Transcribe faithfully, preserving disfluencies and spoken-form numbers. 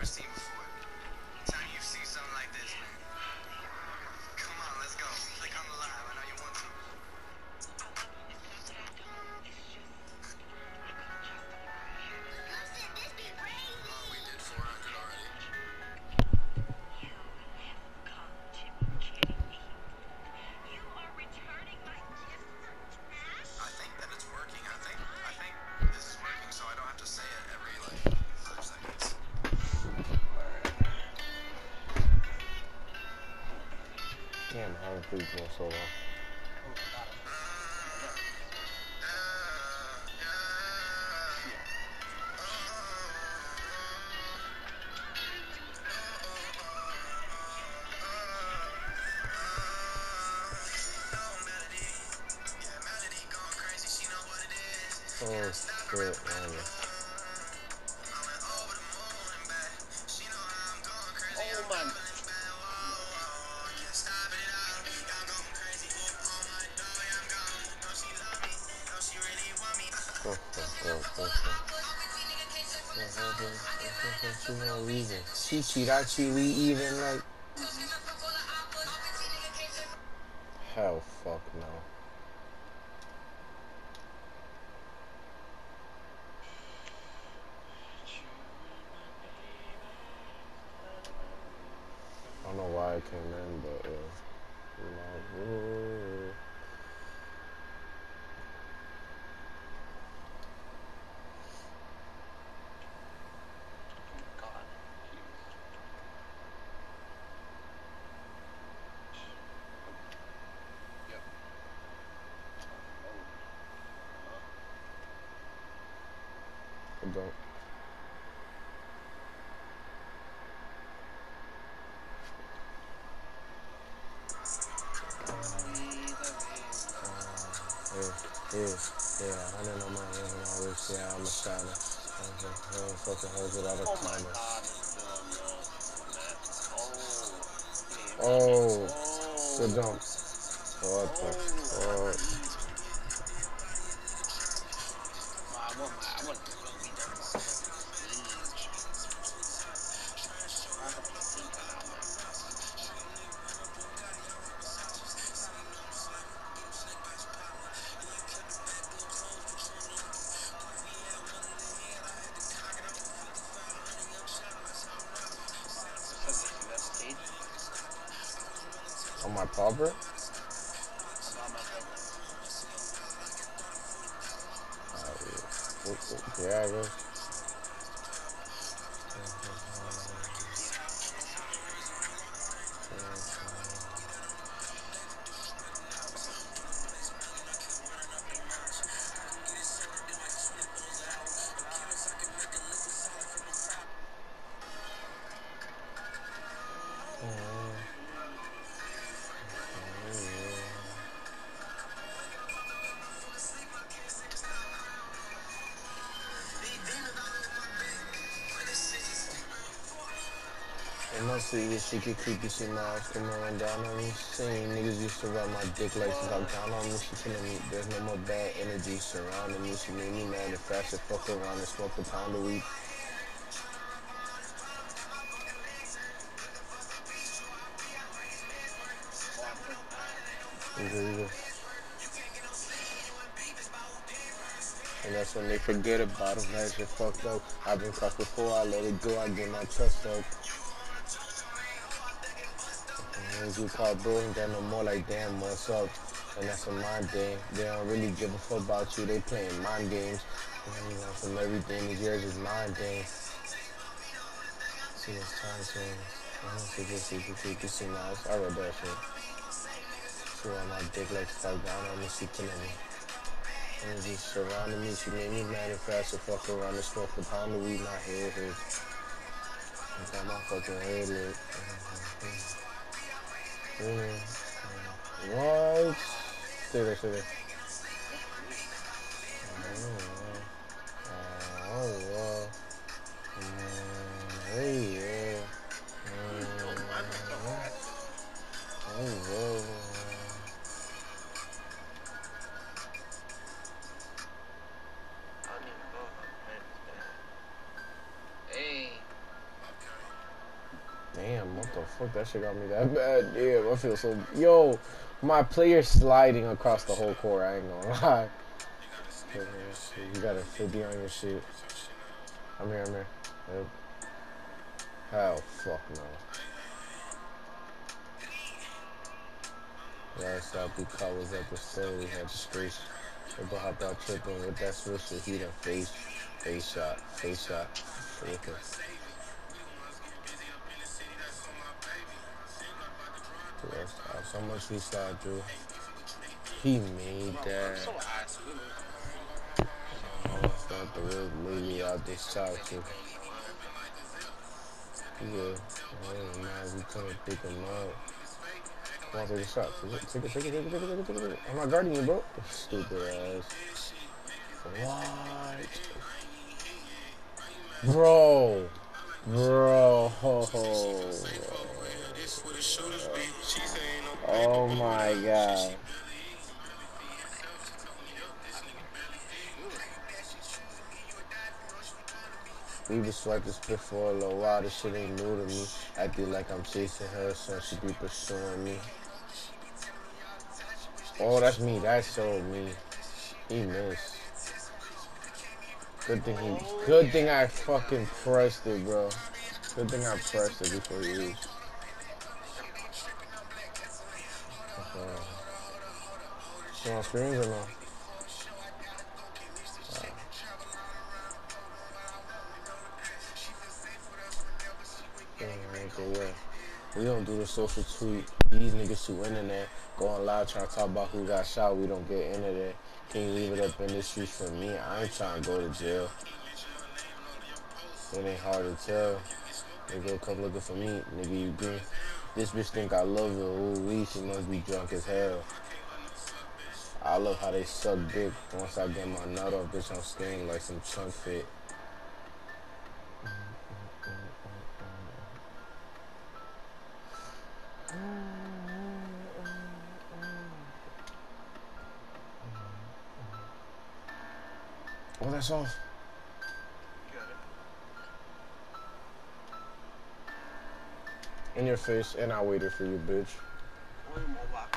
Damn, how are food going so long? Oh shit, man. Oh man. Go fuck up, go fuck. She no reason. She cheat, I cheat, we even like. Hell fuck no. I don't know why I came in, but uh, you know, I don't. Yeah, yeah, yeah, I don't know my hands and all this, yeah, I'm a shiner. I don't fucking hold it out of Oh my commas. god, it's still on the. Oh, Oh. good jump. What the Oh. fuck? Oh, I want my. I want to go be there about fucking siege. I have to think now, man. So this is that stage. On my popper? About my cover. Uh, yeah, I guess. It must be your secret creepy, she miles come on down on me. Same niggas used to ride my dick like she got down on me. She killing me. There's no more bad energy surrounding me. She made me mad and fast and fuck around and smoke a pound of weed. There you go. And that's when they forget about him. That shit fucked up. I've been crossed before, I let it go, I get my trust up. When you call bro, ain't got no more like damn, what's up? And that's a mind thing. They don't really give a fuck about you, they playing mind games. And you want from everything, these years is mind games. See what's time change. I don't see this, see this, see this, see nice. I read that shit. She on my dick like stuck down on me, she killing me. And just surrounding me, she made me mad and fast and fuck around and smoke a pound of weed, my head hurt. I got my fucking head lit. Mm. What? Stay there, stay there. Oh, wow. Mm, hey, yeah. Yo, man, that's a Mm, hard though. oh, wow. I don't even know if I'm playing this game. Hey. fuck, that shit got me that bad. Damn, I feel so. Yo, my player sliding across the whole court. I ain't gonna lie. You gotta be on your shit. I'm here, I'm here. Yep. Hell, fuck no. Last stop we caught was at the store. We had the space. Triple hop out tripping with that switch. So he done face, face shot, face shot. Okay. Last stop. So much we slide through. He made that. Oh, it's not the real lady out this child too. Yeah. Oh, man, we couldn't pick him up. Come on, take a shot. Take it, take it, take it, take it, take it, take it, take it. I'm not guarding you, bro. Stupid ass. What? Bro. Bro. Oh my god. We been swiping spit for a little while. This shit ain't new to me. Acting like I'm chasing her, so she be pursuing me. Oh, that's me. That's so me. He missed. Good thing he. Good thing I fucking pressed it, bro. Good thing I pressed it before he reached. Uh, you want screens or no? Okay, yeah. We don't do the social tweet. These niggas who internet going live trying to talk about who got shot. We don't get into that. Can you leave it up in the streets for me? I ain't trying to go to jail. It ain't hard to tell. Nigga come looking for me. Nigga, you green. This bitch think I love her. Ooh, wee, she must be drunk as hell. I love how they suck dick. Once I get my nut off, bitch, I'm skating like some chunk fit. Oh, that's off. In your face, and I waited for you, bitch.